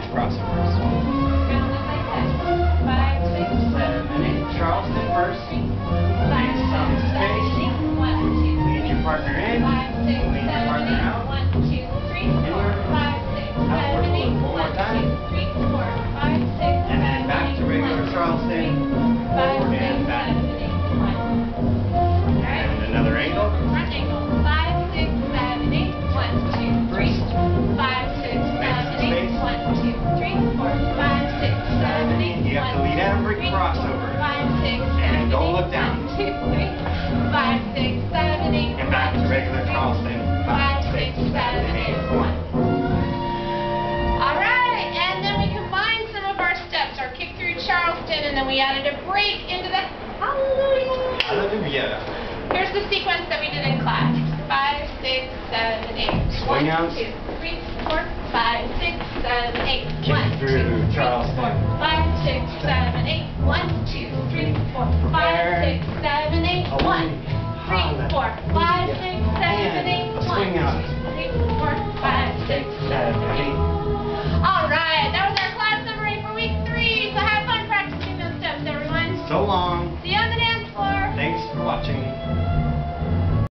bridge crossovers. Charleston first. Leave some space. Lead your partner in. Lead your partner out. Inward. Outward. One more time. And then back to regular Charleston. Forward and back. And another angle. Front angle. 5, 6, 7, 8. 1, 2, 3, 4. 5, 6, 7, 8. 1, 2, 3, 4. 5, 6, 7, 8. You have to lead every crossover. 5, 6, 7, And don't look down. 1, 2, 3, 5, 6, 7, 8. And back to regular Charleston. 5, 6, 7, 8. 1. Alright, and then we combined some of our steps, our kick through Charleston, and then we added a break into the Hallelujah. Hallelujah. Here's the sequence that we did in class. 5, 6, 7, 8. Swing out. 1, 2, 3, 4, 5, 6, 7, 8. Kick 1, 2, through 3, 4, Charleston. 5, 6, 7, 8. 1, 2, 3, 4, 5, 6, 7, 8. 1, 3, 4, 5, 6, 7, 8. 1, 2, 3, 4, 5, 6, 7, 8.